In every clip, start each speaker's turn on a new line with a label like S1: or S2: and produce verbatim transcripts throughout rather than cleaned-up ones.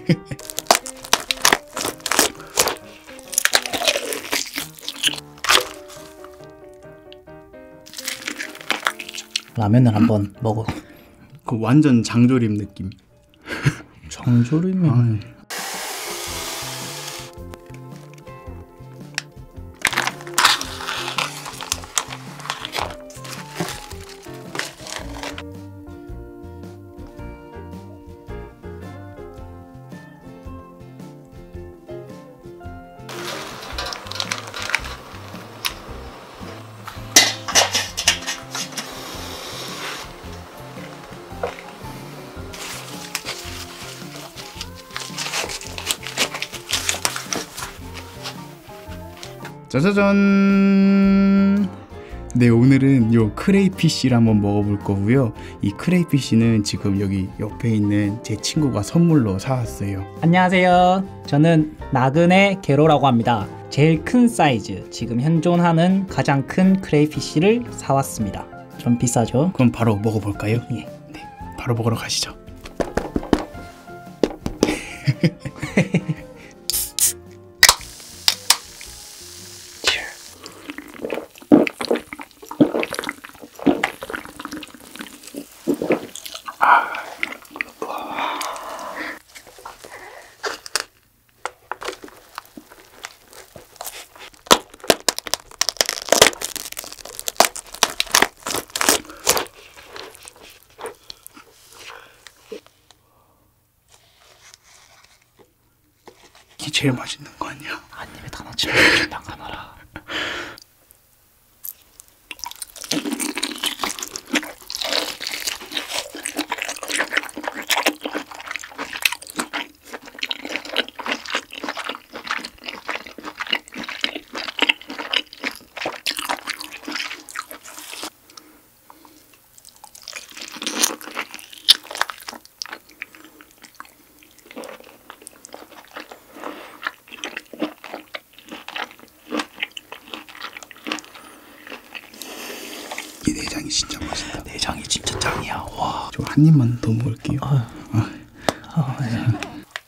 S1: 라면을 한번 먹어.
S2: 그 완전 장조림 느낌.
S1: 장조림이.
S2: 아, 짜자잔. 네, 오늘은 요 크레이피쉬를 한번 먹어볼 거고요. 이 크레이피쉬는 지금 여기 옆에 있는 제 친구가 선물로 사왔어요.
S1: 안녕하세요. 저는 나그네 게로라고 합니다. 제일 큰 사이즈, 지금 현존하는 가장 큰 크레이피쉬를 사왔습니다. 좀 비싸죠?
S2: 그럼 바로 먹어볼까요?
S1: 예.
S2: 네, 바로 먹으러 가시죠. 이게 제일 맛있는 거 아니야?
S1: 한 입에 다 넣지 마. 나가놔라.
S2: 이 내장이 진짜 맛있다.
S1: 내장이 진짜 짱이야. 와.
S2: 저 한 입만 더 먹을게요.
S1: 아,
S2: 아.
S1: 아, 네.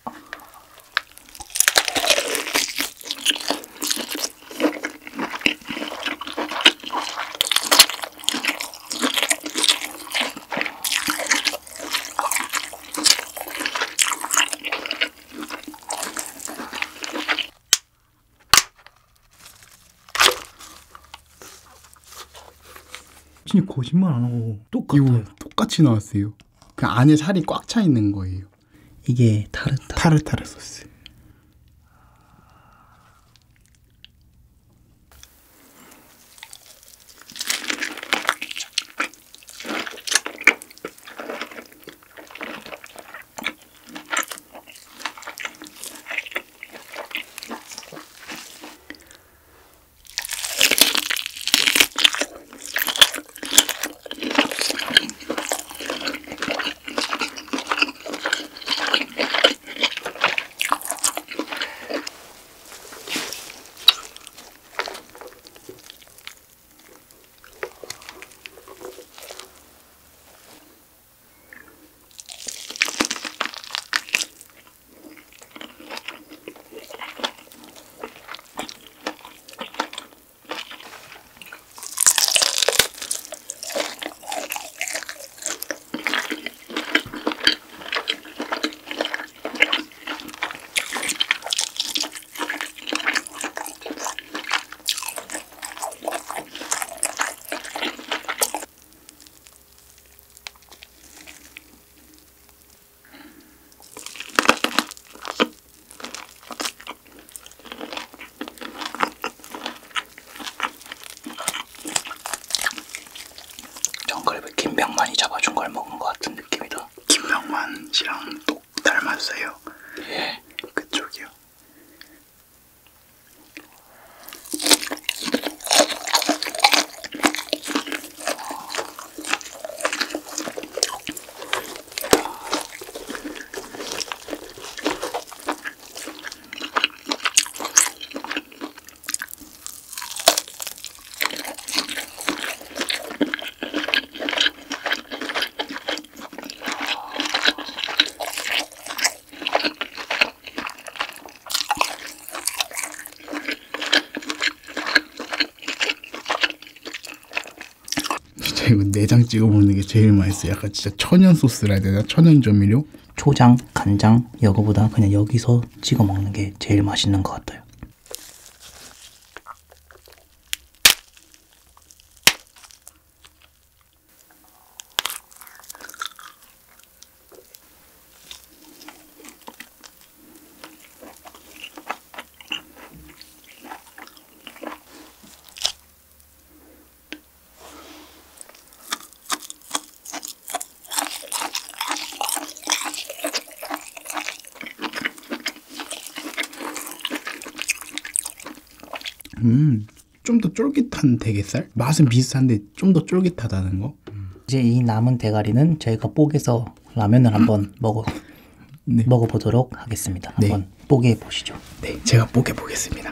S2: 진짜 거짓말 안 하고
S1: 똑같아요.
S2: 이거 똑같이 나왔어요. 그 안에 살이 꽉 차 있는 거예요.
S1: 이게 타르타.
S2: 타르타르 소스.
S1: 정글에 김병만이 잡아준 걸 먹은 것 같은 느낌이다.
S2: 김병만 씨랑 똑 닮았어요.
S1: 예.
S2: 그쪽이요. 진짜 이거 내장 찍어 먹는 게 제일 맛있어. 약간 진짜 천연 소스라 해야 되나? 천연 조미료?
S1: 초장, 간장 이거보다 그냥 여기서 찍어 먹는 게 제일 맛있는 것 같아요.
S2: 음, 좀 더 쫄깃한 대게살? 맛은 비슷한데 좀 더 쫄깃하다는 거?
S1: 이제 이 남은 대가리는 저희가 뽀개서 라면을 한번 먹어
S2: 네.
S1: 먹어보도록 하겠습니다.
S2: 네.
S1: 한번 뽀개 보시죠.
S2: 네, 제가 뽀개 보겠습니다.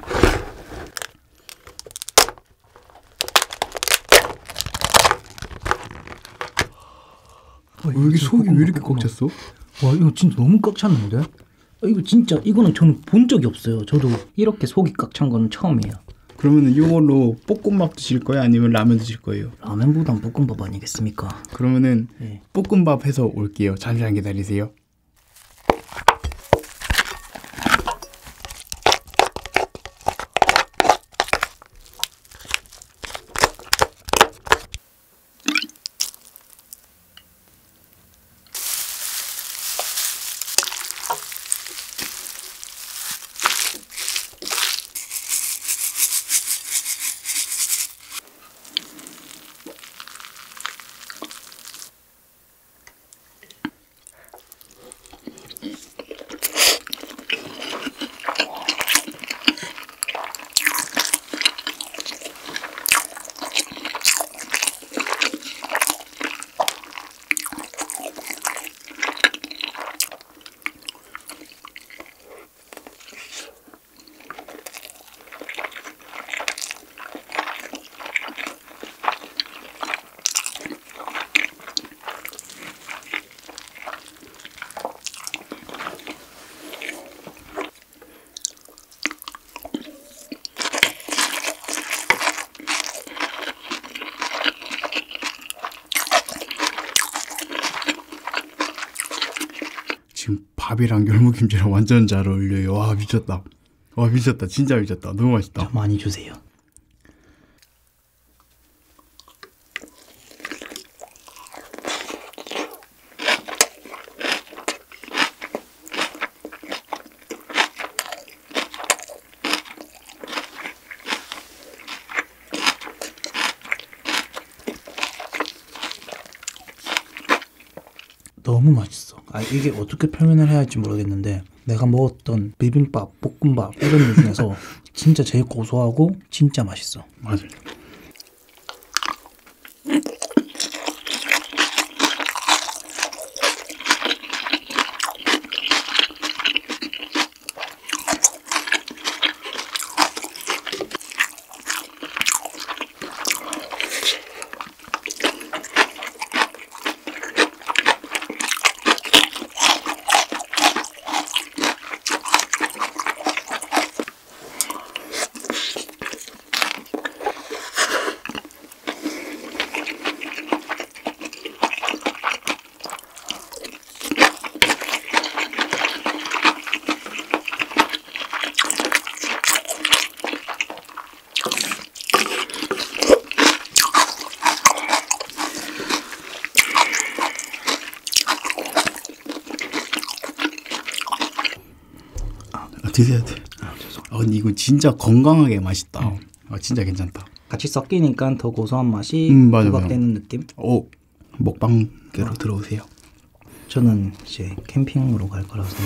S2: 어, 여기 속이 왜 이렇게 꽉 찼어?
S1: 와, 이거 진짜 너무 꽉 찼는데? 아, 이거 진짜 이거는 저는 본 적이 없어요. 저도 이렇게 속이 꽉 찬 거는 처음이에요.
S2: 그러면은 이걸로 볶음밥 드실 거예요? 아니면 라면 드실 거예요?
S1: 라면보단 볶음밥 아니겠습니까?
S2: 그러면은
S1: 네.
S2: 볶음밥 해서 올게요. 잠시만 기다리세요. 지금 밥이랑 열무김치랑 완전 잘 어울려요. 와 미쳤다. 와 미쳤다. 진짜 미쳤다. 너무 맛있다.
S1: 많이 주세요. 너무 맛있어. 아, 이게 어떻게 표현을 해야 할지 모르겠는데 내가 먹었던 비빔밥, 볶음밥 이런 류 중에서 진짜 제일 고소하고 진짜 맛있어.
S2: 맞아요. 드셔야 돼. 아, 아, 근데 이거 진짜 건강하게 맛있다. 음. 아, 진짜 괜찮다.
S1: 같이 섞이니까 더 고소한 맛이
S2: 음, 맞아,
S1: 부각되는 느낌?
S2: 오, 먹방계로 어. 들어오세요.
S1: 저는 이제 캠핑으로 갈 거라서.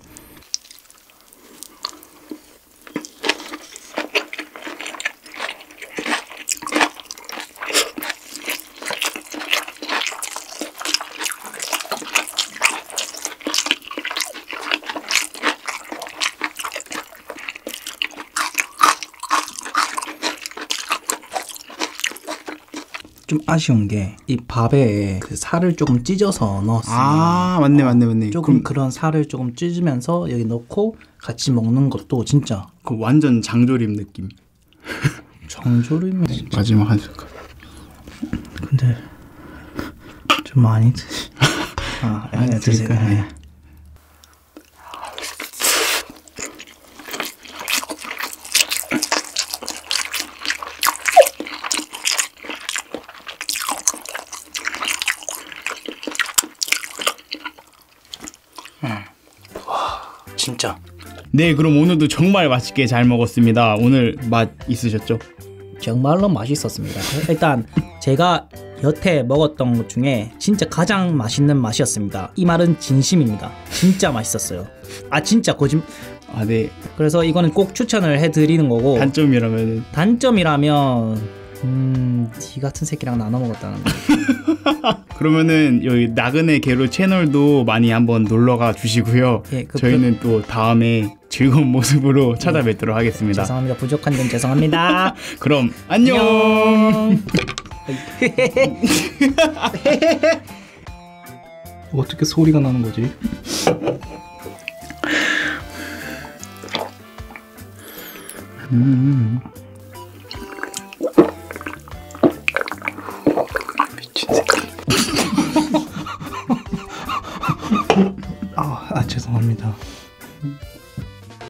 S1: 좀 아쉬운 게 이 밥에 그 살을 조금 찢어서 넣었어요.
S2: 아 맞네 맞네 맞네.
S1: 조금 그럼... 그런 살을 조금 찢으면서 여기 넣고 같이 먹는 것도 진짜
S2: 그 완전 장조림 느낌.
S1: 장조림이
S2: 네, 마지막 한 숟갈.
S1: 근데 좀 많이 드시. 아,
S2: 아,
S1: 네, 드세요.
S2: 드릴까요?
S1: 네. 진짜.
S2: 네, 그럼 오늘도 정말 맛있게 잘 먹었습니다. 오늘 맛 있으셨죠?
S1: 정말로 맛있었습니다. 일단 제가 여태 먹었던 것 중에 진짜 가장 맛있는 맛이었습니다. 이 말은 진심입니다. 진짜 맛있었어요. 아 진짜 거짓.
S2: 아, 네.
S1: 그래서 이거는 꼭 추천을 해드리는 거고.
S2: 단점이라면
S1: 단점이라면 음, 니 같은 새끼랑 나눠 먹었다는 거.
S2: 그러면은 여기 나그네 게로 채널도 많이 한번 놀러가 주시고요.
S1: 예, 그,
S2: 저희는 또 다음에 즐거운 모습으로 찾아뵙도록 하겠습니다.
S1: 죄송합니다. 부족한 점 죄송합니다.
S2: 그럼 안녕.
S1: 안녕.
S2: 어떻게 소리가 나는 거지? 음. 미친 새끼.